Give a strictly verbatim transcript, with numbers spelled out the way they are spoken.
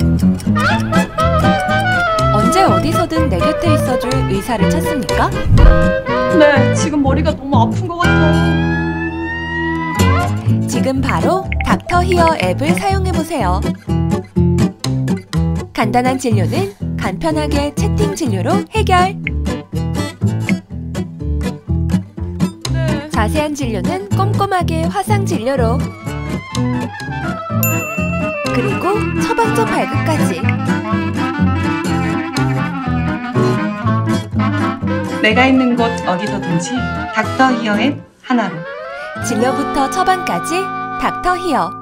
언제 어디서든 내 곁에 있어줄 의사를 찾습니까? 네, 지금 머리가 너무 아픈 것 같아요. 지금 바로 닥터 히어 앱을 사용해보세요. 간단한 진료는 간편하게 채팅 진료로 해결. 네. 자세한 진료는 꼼꼼하게 화상 진료로. 그리고 처방전 발급까지. 내가 있는 곳 어디서든지 닥터 히어 앱 하나로. 진료부터 처방까지 닥터 히어.